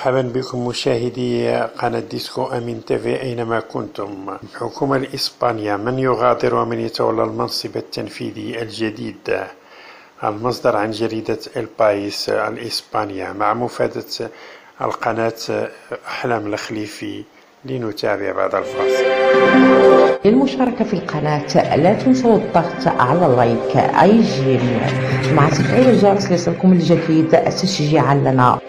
مرحبا بكم مشاهدي قناة ديسكو أمين تيفي أينما كنتم. الحكومة الإسبانية من يغادر ومن يتولى المنصب التنفيذي الجديد؟ المصدر عن جريدة البايس الإسبانية مع مفادة القناة أحلام الخليفي. لنتابع بعد الفاصل. للمشاركة في القناة لا تنسوا الضغط على اللايك أي جيم مع تفعيل الجرس ليصلكم الجديد تشجيعا لنا.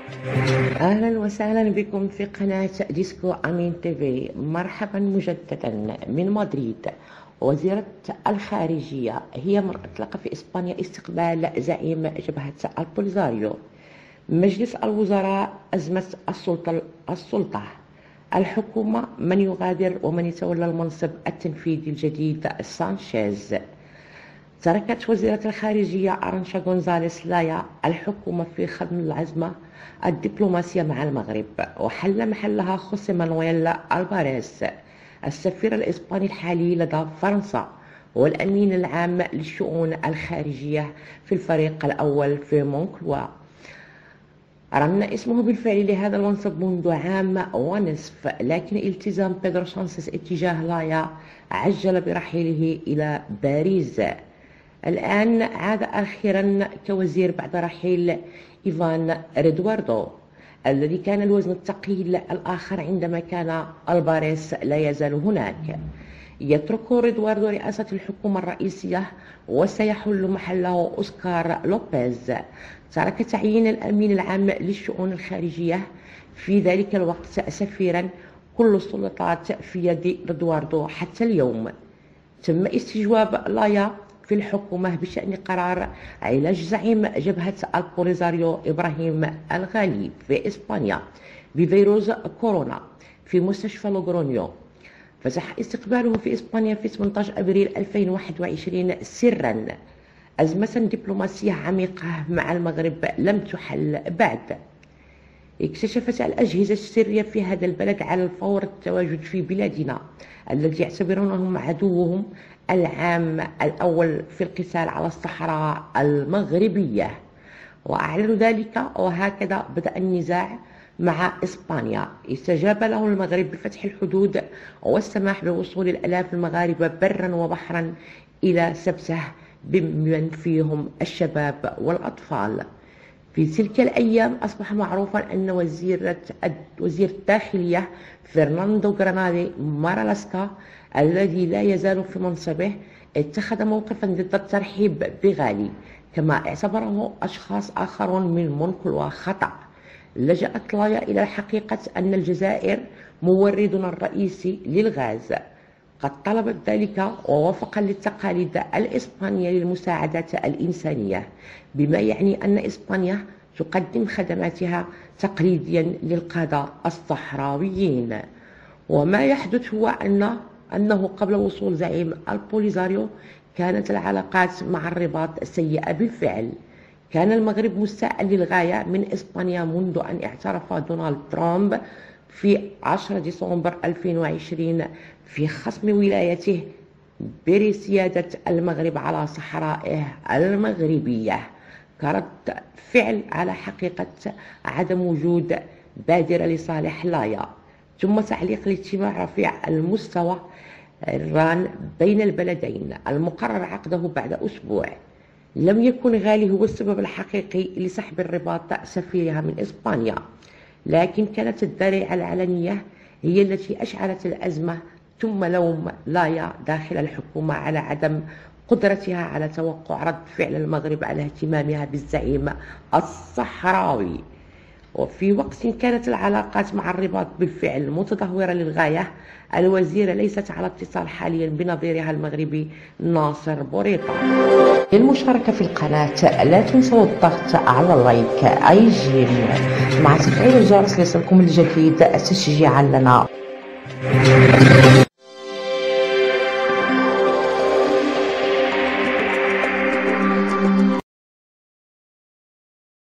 أهلا وسهلا بكم في قناة ديسكو أمين تيفي. مرحبا مجددا من مدريد. وزيرة الخارجية هي من أطلق في إسبانيا استقبال زعيم جبهة البوليزاريو. مجلس الوزراء أزمة السلطة. الحكومة من يغادر ومن يتولى المنصب التنفيذي الجديد سانشيز. تركت وزيرة الخارجية أرانشا غونزاليس لايا الحكومة في خدم العزمة الدبلوماسية مع المغرب، وحل محلها خوسي مانويل ألفاريز السفير الإسباني الحالي لدى فرنسا والأمين العام للشؤون الخارجية في الفريق الأول في مونكلوا. رن اسمه بالفعل لهذا المنصب منذ عام ونصف، لكن التزام بيدرو سانشيز اتجاه لايا عجل برحيله إلى باريس. الآن عاد أخيرا كوزير بعد رحيل إيفان ريدواردو الذي كان الوزن الثقيل الآخر عندما كان ألفاريز لا يزال هناك. يترك ريدواردو رئاسة الحكومة الرئيسية وسيحل محله أوسكار لوبيز. ترك تعيين الأمين العام للشؤون الخارجية في ذلك الوقت سفيرا كل السلطات في يد ريدواردو حتى اليوم. تم استجواب لايا في الحكومة بشأن قرار علاج زعيم جبهة البوليزاريو إبراهيم الغالي في إسبانيا بفيروس كورونا في مستشفى لوغرونيو. فتح استقباله في إسبانيا في 18 أبريل 2021 سرا. أزمة دبلوماسية عميقة مع المغرب لم تحل بعد. اكتشفت الأجهزة السرية في هذا البلد على الفور التواجد في بلادنا الذي يعتبرونهم عدوهم العام الأول في القتال على الصحراء المغربية، وأعلنوا ذلك، وهكذا بدأ النزاع مع إسبانيا. استجاب له المغرب بفتح الحدود والسماح بوصول الآلاف المغاربة برا وبحرا إلى سبته بمن فيهم الشباب والأطفال. في تلك الأيام أصبح معروفا أن وزير الداخلية فرناندو غرانادي مارالاسكا الذي لا يزال في منصبه اتخذ موقفا ضد الترحيب بغالي، كما اعتبره أشخاص آخرون من مونكلوا خطأ. لجأت لايا إلى حقيقة أن الجزائر موردنا الرئيسي للغاز، قد طلبت ذلك ووفقا للتقاليد الإسبانية للمساعدات الإنسانية، بما يعني أن إسبانيا تقدم خدماتها تقليديا للقادة الصحراويين. وما يحدث هو أنه قبل وصول زعيم البوليزاريو كانت العلاقات مع الرباط سيئة بالفعل. كان المغرب مستاء للغاية من إسبانيا منذ أن اعترف دونالد ترامب في 10 ديسمبر 2020 في خصم ولايته برسيادة المغرب على صحرائه المغربية كرد فعل على حقيقة عدم وجود بادرة لصالح لايا. ثم تعليق الاجتماع رفيع المستوى الران بين البلدين المقرر عقده بعد أسبوع. لم يكن غالي هو السبب الحقيقي لسحب الرباط سفيرها من إسبانيا، لكن كانت الذريعة العلنية هي التي أشعلت الأزمة، ثم لوم لايا داخل الحكومة على عدم قدرتها على توقع رد فعل المغرب على اهتمامها بالزعيم الصحراوي. وفي وقت كانت العلاقات مع الرباط بالفعل متدهورة للغاية، الوزيرة ليست على اتصال حاليا بنظيرها المغربي ناصر بوريطة. للمشاركة في القناة لا تنسوا الضغط على اللايك أي جيم مع تفعيل الجرس ليصلكم الجديد تشجيعا لنا.